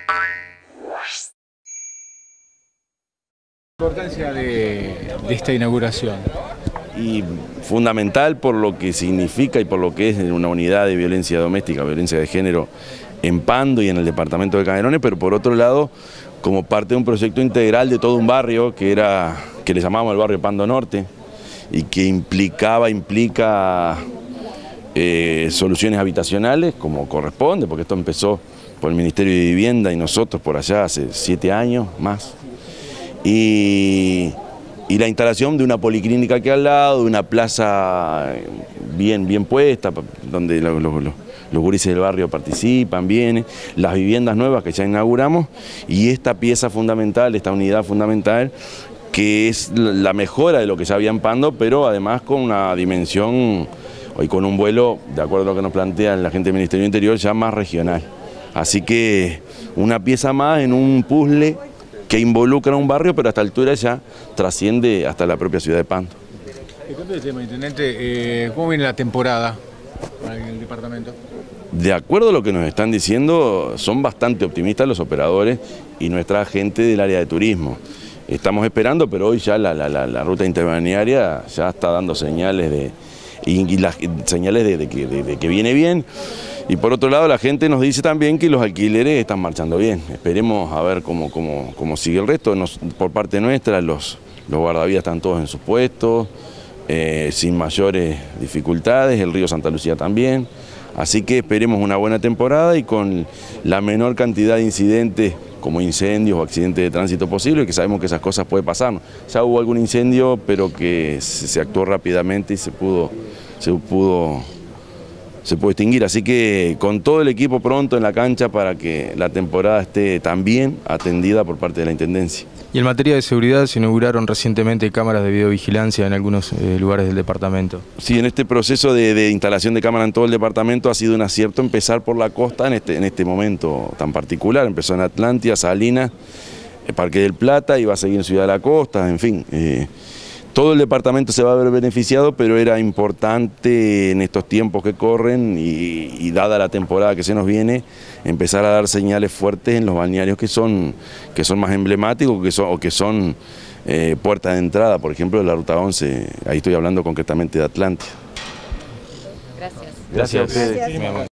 Importancia de esta inauguración. Y fundamental por lo que significa y por lo que es una unidad de violencia doméstica, violencia de género en Pando y en el departamento de Canelones, pero por otro lado como parte de un proyecto integral de todo un barrio que le llamábamos el barrio Pando Norte y que implica soluciones habitacionales como corresponde, porque esto empezó por el Ministerio de Vivienda y nosotros por allá hace 7 años más. Y la instalación de una policlínica aquí al lado, de una plaza bien puesta, donde los gurises del barrio participan, vienen, las viviendas nuevas que ya inauguramos y esta pieza fundamental, esta unidad fundamental, que es la mejora de lo que ya había en Pando, pero además con una dimensión, hoy con un vuelo, de acuerdo a lo que nos plantea la gente del Ministerio del Interior, ya más regional. Así que una pieza más en un puzzle que involucra a un barrio, pero a esta altura ya trasciende hasta la propia ciudad de Pando. ¿Qué tema, intendente? ¿Cómo viene la temporada para el departamento? De acuerdo a lo que nos están diciendo, son bastante optimistas los operadores y nuestra gente del área de turismo. Estamos esperando, pero hoy ya la ruta interbalnearia ya está dando señales de que viene bien. Y por otro lado la gente nos dice también que los alquileres están marchando bien. Esperemos a ver cómo sigue el resto. Por parte nuestra los guardavidas están todos en sus puestos, sin mayores dificultades, el río Santa Lucía también. Así que esperemos una buena temporada y con la menor cantidad de incidentes como incendios o accidentes de tránsito posible, que sabemos que esas cosas pueden pasar. Ya hubo algún incendio, pero que se actuó rápidamente y se pudo extinguir, así que con todo el equipo pronto en la cancha para que la temporada esté también atendida por parte de la Intendencia. Y en materia de seguridad se inauguraron recientemente cámaras de videovigilancia en algunos lugares del departamento. Sí, en este proceso de instalación de cámaras en todo el departamento ha sido un acierto empezar por la costa en este momento tan particular. Empezó en Atlántida, Salinas, el Parque del Plata y va a seguir en Ciudad de la Costa, en fin. Todo el departamento se va a ver beneficiado, pero era importante en estos tiempos que corren y dada la temporada que se nos viene, empezar a dar señales fuertes en los balnearios que son más emblemáticos o que son puertas de entrada, por ejemplo de la Ruta 11, ahí estoy hablando concretamente de Atlántida. Gracias. Gracias a ustedes. Gracias.